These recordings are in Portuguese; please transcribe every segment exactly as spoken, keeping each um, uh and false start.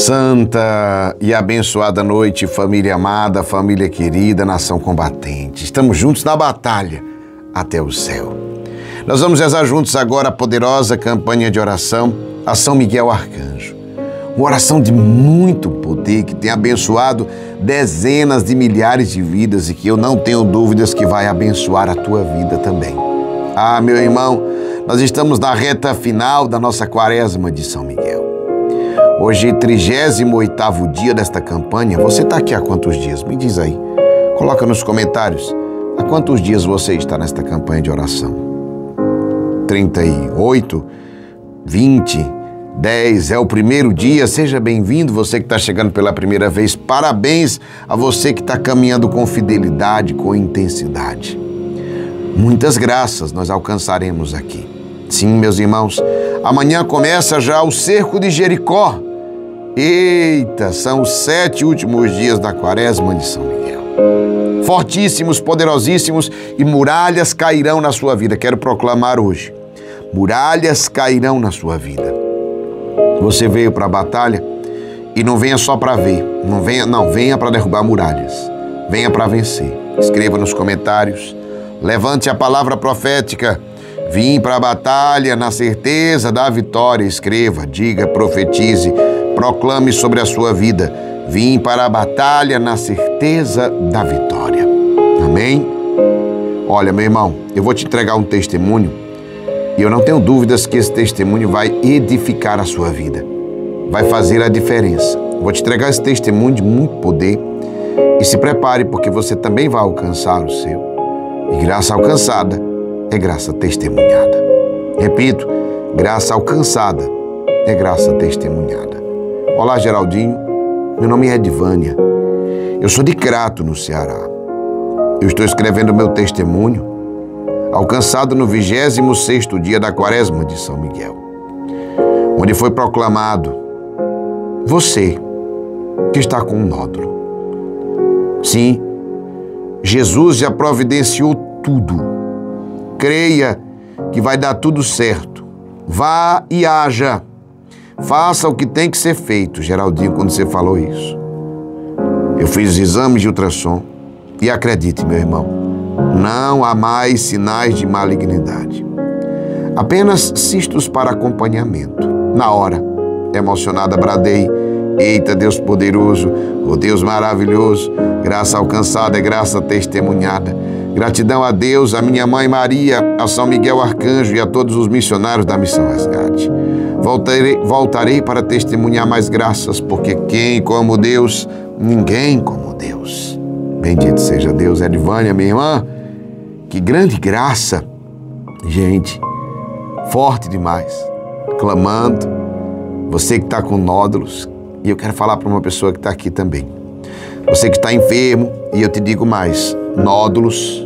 Santa e abençoada noite, família amada, família querida, nação combatente. Estamos juntos na batalha até o céu. Nós vamos rezar juntos agora a poderosa campanha de oração a São Miguel Arcanjo. Uma oração de muito poder que tem abençoado dezenas de milhares de vidas e que eu não tenho dúvidas que vai abençoar a tua vida também. Ah, meu irmão, nós estamos na reta final da nossa quaresma de São Miguel. Hoje, trigésimo oitavo dia desta campanha. Você está aqui há quantos dias? Me diz aí. Coloca nos comentários. Há quantos dias você está nesta campanha de oração? trinta e oito? vinte? dez? É o primeiro dia? Seja bem-vindo, você que está chegando pela primeira vez. Parabéns a você que está caminhando com fidelidade, com intensidade. Muitas graças nós alcançaremos aqui. Sim, meus irmãos, amanhã começa já o cerco de Jericó. Eita, são os sete últimos dias da quaresma de São Miguel. Fortíssimos, poderosíssimos, e muralhas cairão na sua vida. Quero proclamar hoje. Muralhas cairão na sua vida. Você veio para a batalha e não venha só para ver. Não venha, não, venha para derrubar muralhas. Venha para vencer. Escreva nos comentários. Levante a palavra profética. Vim para a batalha na certeza da vitória. Escreva, diga, profetize, proclame sobre a sua vida. Vim para a batalha na certeza da vitória. Amém? Olha, meu irmão, eu vou te entregar um testemunho e eu não tenho dúvidas que esse testemunho vai edificar a sua vida. Vai fazer a diferença. Vou te entregar esse testemunho de muito poder e se prepare porque você também vai alcançar o seu. E graça alcançada é graça testemunhada. Repito, graça alcançada é graça testemunhada. Olá, Geraldinho. Meu nome é Edvânia. Eu sou de Crato, no Ceará. Eu estou escrevendo meu testemunho, alcançado no vigésimo sexto dia da quaresma de São Miguel, onde foi proclamado: você que está com um nódulo. Sim, Jesus já providenciou tudo. Creia que vai dar tudo certo. Vá e haja. Faça o que tem que ser feito, Geraldinho, quando você falou isso. Eu fiz os exames de ultrassom e acredite, meu irmão, não há mais sinais de malignidade. Apenas cistos para acompanhamento. Na hora, emocionada, bradei: eita, Deus poderoso, oh Deus maravilhoso, graça alcançada é graça testemunhada. Gratidão a Deus, a minha mãe Maria, a São Miguel Arcanjo e a todos os missionários da Missão Resgate. Voltarei, voltarei para testemunhar mais graças, porque quem como Deus, ninguém como Deus. Bendito seja Deus. Edvânia, minha irmã, que grande graça. Gente, forte demais. Clamando, você que está com nódulos, e eu quero falar para uma pessoa que está aqui também. Você que está enfermo, e eu te digo mais, nódulos,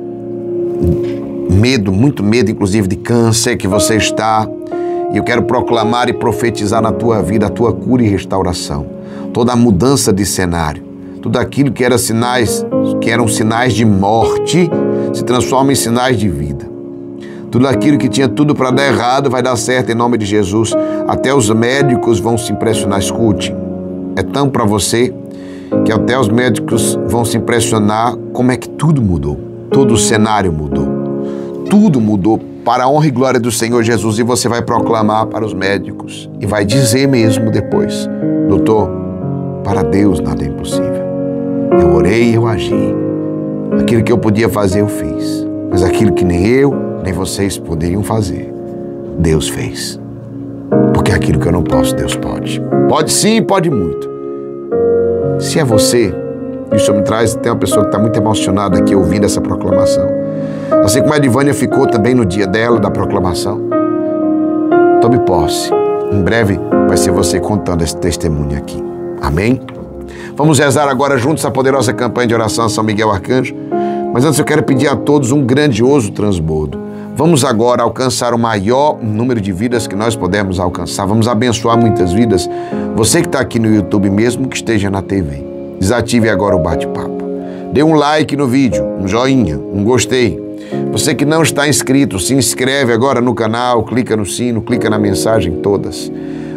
medo, muito medo, inclusive de câncer que você está, e eu quero proclamar e profetizar na tua vida a tua cura e restauração. Toda a mudança de cenário, tudo aquilo que era sinais, que eram sinais de morte, se transforma em sinais de vida. Tudo aquilo que tinha tudo para dar errado vai dar certo em nome de Jesus. Até os médicos vão se impressionar. Escute, é tão para você que até os médicos vão se impressionar como é que tudo mudou. Todo o cenário mudou. Tudo mudou para a honra e glória do Senhor Jesus. E você vai proclamar para os médicos e vai dizer mesmo depois: doutor, para Deus nada é impossível. Eu orei e eu agi. Aquilo que eu podia fazer eu fiz. Mas aquilo que nem eu, nem vocês poderiam fazer, Deus fez. Porque aquilo que eu não posso, Deus pode. Pode sim, pode muito. Se é você, isso me traz, tem uma pessoa que está muito emocionada aqui ouvindo essa proclamação. Assim como a Edvânia ficou também no dia dela, da proclamação. Tome posse. Em breve vai ser você contando esse testemunho aqui. Amém? Vamos rezar agora juntos a poderosa campanha de oração a São Miguel Arcanjo. Mas antes eu quero pedir a todos um grandioso transbordo. Vamos agora alcançar o maior número de vidas que nós pudermos alcançar. Vamos abençoar muitas vidas. Você que está aqui no YouTube, mesmo que esteja na T V, desative agora o bate-papo. Dê um like no vídeo, um joinha, um gostei. Você que não está inscrito, se inscreve agora no canal, clica no sino, clica na mensagem todas.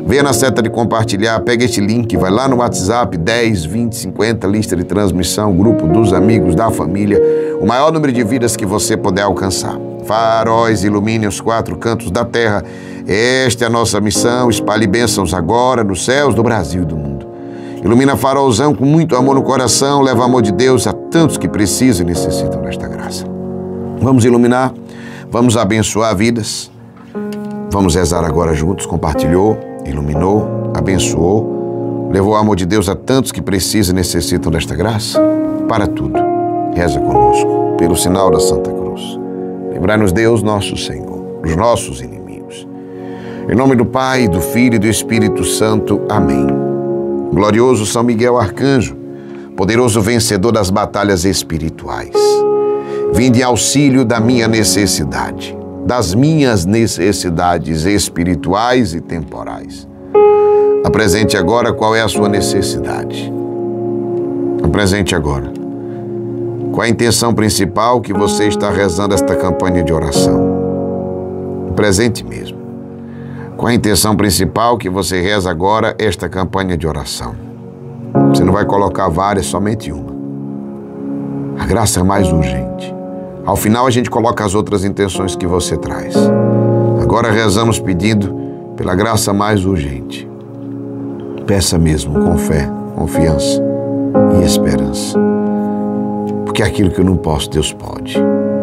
Venha na seta de compartilhar, pega este link, vai lá no WhatsApp, dez, vinte, cinquenta, lista de transmissão, grupo dos amigos, da família, o maior número de vidas que você puder alcançar. Faróis, ilumine os quatro cantos da terra. Esta é a nossa missão, espalhe bênçãos agora nos céus do Brasil e do mundo. Ilumina farolzão com muito amor no coração, leva o amor de Deus a tantos que precisam e necessitam desta graça. Vamos iluminar, vamos abençoar vidas. Vamos rezar agora juntos. Compartilhou, iluminou, abençoou, levou o amor de Deus a tantos que precisam e necessitam desta graça. Para tudo, reza conosco, pelo sinal da Santa Cruz. Livrai-nos, Deus, nosso Senhor, dos nossos inimigos. Em nome do Pai, do Filho e do Espírito Santo. Amém. Glorioso São Miguel Arcanjo, poderoso vencedor das batalhas espirituais, vinde em auxílio da minha necessidade, das minhas necessidades espirituais e temporais. Apresente agora qual é a sua necessidade. Apresente agora. Qual é a intenção principal que você está rezando esta campanha de oração? Apresente mesmo. Qual a intenção principal que você reza agora esta campanha de oração? Você não vai colocar várias, somente uma. A graça é mais urgente. Ao final a gente coloca as outras intenções que você traz. Agora rezamos pedindo pela graça mais urgente. Peça mesmo com fé, confiança e esperança. Porque aquilo que eu não posso, Deus pode.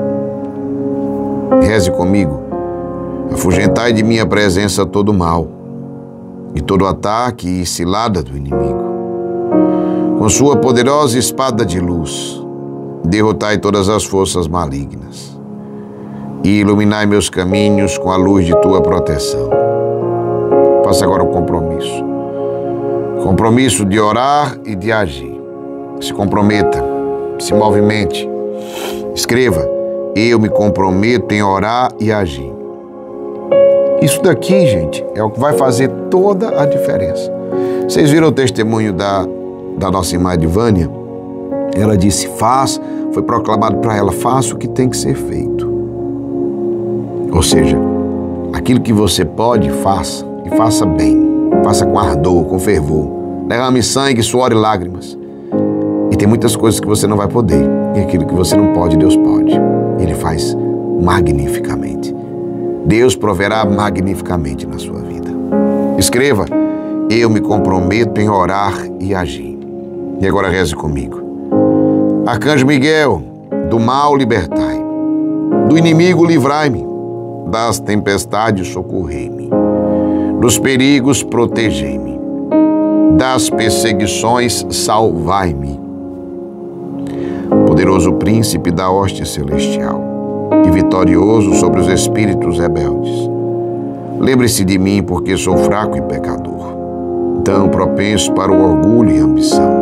Reze comigo. Afugentai de minha presença todo mal e todo ataque e cilada do inimigo. Com sua poderosa espada de luz, derrotai todas as forças malignas e iluminai meus caminhos com a luz de tua proteção. Faça agora um compromisso. Compromisso de orar e de agir. Se comprometa, se movimente. Escreva: eu me comprometo em orar e agir. Isso daqui, gente, é o que vai fazer toda a diferença. Vocês viram o testemunho da, da nossa irmã Edvânia? Ela disse, faz, foi proclamado para ela, faça o que tem que ser feito. Ou seja, aquilo que você pode, faça, e faça bem. Faça com ardor, com fervor. Derrame sangue, suor e lágrimas. E tem muitas coisas que você não vai poder. E aquilo que você não pode, Deus pode. Ele faz magnificamente. Deus proverá magnificamente na sua vida. Escreva, eu me comprometo em orar e agir. E agora reze comigo. Arcanjo Miguel, do mal libertai, do inimigo livrai-me, das tempestades socorrei-me, dos perigos protegei-me, das perseguições salvai-me. Poderoso príncipe da hoste celestial, e vitorioso sobre os espíritos rebeldes, lembre-se de mim, porque sou fraco e pecador, tão propenso para o orgulho e a ambição.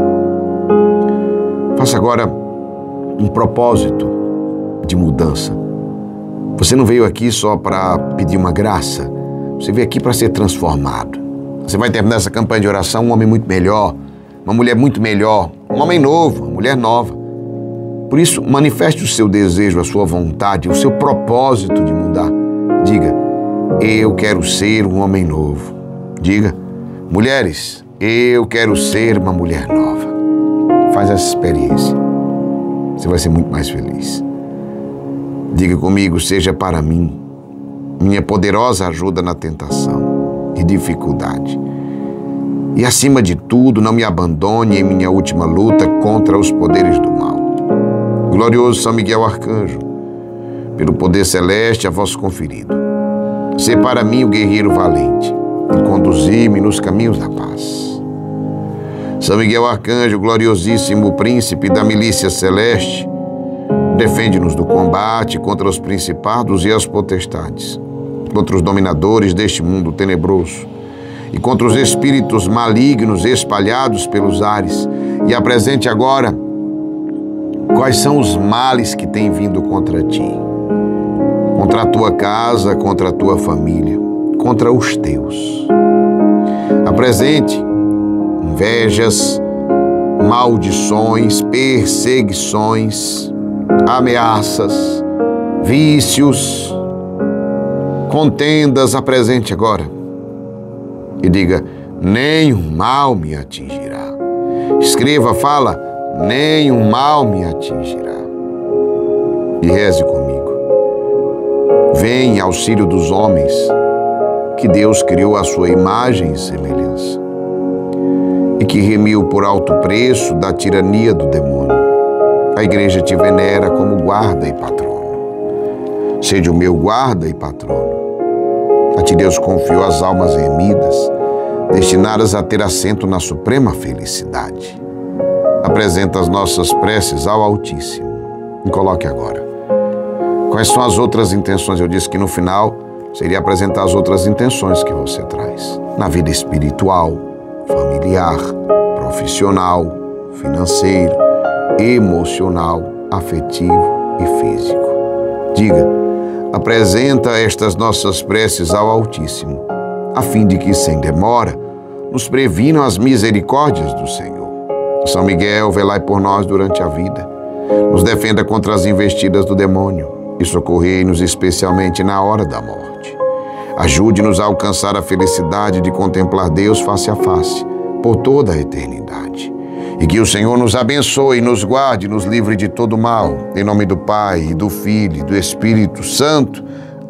Faça agora um propósito de mudança. Você não veio aqui só para pedir uma graça, você veio aqui para ser transformado. Você vai terminar essa campanha de oração um homem muito melhor, uma mulher muito melhor, um homem novo, uma mulher nova. Por isso, manifeste o seu desejo, a sua vontade, o seu propósito de mudar. Diga, eu quero ser um homem novo. Diga, mulheres, eu quero ser uma mulher nova. Faz essa experiência. Você vai ser muito mais feliz. Diga comigo, seja para mim minha poderosa ajuda na tentação e dificuldade. E acima de tudo, não me abandone em minha última luta contra os poderes do mal. Glorioso São Miguel Arcanjo, pelo poder celeste a vós conferido, sê para mim o guerreiro valente e conduzir-me nos caminhos da paz. São Miguel Arcanjo, gloriosíssimo príncipe da milícia celeste, defende-nos do combate contra os principados e as potestades, contra os dominadores deste mundo tenebroso e contra os espíritos malignos espalhados pelos ares. E apresente agora quais são os males que têm vindo contra ti, contra a tua casa, contra a tua família, contra os teus. Apresente invejas, maldições, perseguições, ameaças, vícios, contendas. Apresente agora. e diga: nenhum mal me atingirá. Escreva, fala: nenhum mal me atingirá. E reze comigo. Vem em auxílio dos homens, que Deus criou à sua imagem e semelhança, e que remiu por alto preço da tirania do demônio. A igreja te venera como guarda e patrono. Seja o meu guarda e patrono. A ti Deus confiou as almas remidas, destinadas a ter assento na suprema felicidade. Apresenta as nossas preces ao Altíssimo. E coloque agora. Quais são as outras intenções? Eu disse que no final seria apresentar as outras intenções que você traz. Na vida espiritual, familiar, profissional, financeiro, emocional, afetivo e físico. Diga: apresenta estas nossas preces ao Altíssimo, a fim de que, sem demora, nos previnam as misericórdias do Senhor. São Miguel, velai por nós durante a vida, nos defenda contra as investidas do demônio e socorrei-nos especialmente na hora da morte. Ajude-nos a alcançar a felicidade de contemplar Deus face a face, por toda a eternidade. E que o Senhor nos abençoe, nos guarde, nos livre de todo mal. Em nome do Pai, e do Filho e do Espírito Santo.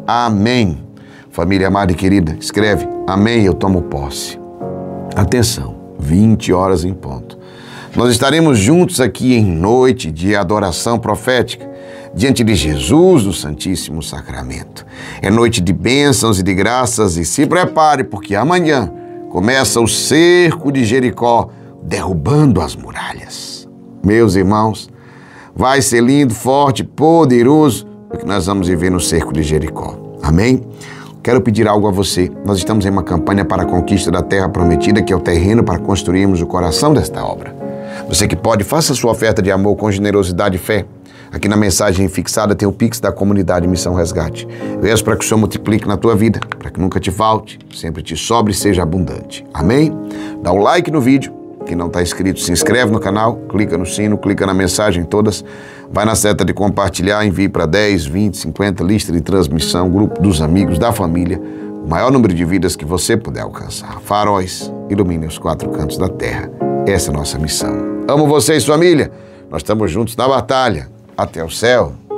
Amém. Família amada e querida, escreve: amém, eu tomo posse. Atenção, vinte horas em ponto. Nós estaremos juntos aqui em noite de adoração profética, diante de Jesus, do Santíssimo Sacramento. É noite de bênçãos e de graças, e se prepare, porque amanhã começa o cerco de Jericó, derrubando as muralhas. Meus irmãos, vai ser lindo, forte, poderoso, o que nós vamos viver no cerco de Jericó. Amém? Quero pedir algo a você. Nós estamos em uma campanha para a conquista da terra prometida, que é o terreno para construirmos o coração desta obra. Você que pode, faça sua oferta de amor com generosidade e fé. Aqui na mensagem fixada tem o Pix da comunidade Missão Resgate. Eu peço para que o Senhor multiplique na tua vida, para que nunca te falte, sempre te sobre e seja abundante. Amém? Dá um like no vídeo. Quem não está inscrito, se inscreve no canal, clica no sino, clica na mensagem todas, vai na seta de compartilhar, envie para dez, vinte, cinquenta, lista de transmissão, grupo dos amigos, da família, o maior número de vidas que você puder alcançar. Faróis, ilumine os quatro cantos da terra. Essa é a nossa missão. Amo vocês, família. Nós estamos juntos na batalha. Até o céu.